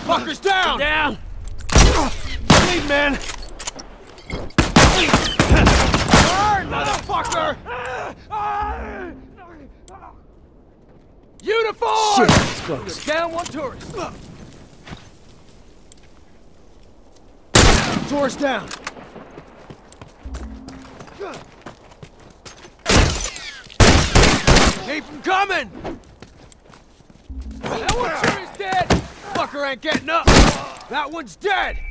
Fucker's down! Down! Lead, man! Burn, motherfucker! Uniform! Shit, it's close. Down one tourist. Tourist down. Keep him coming! That one sure is dead! Fucker ain't getting up! That one's dead!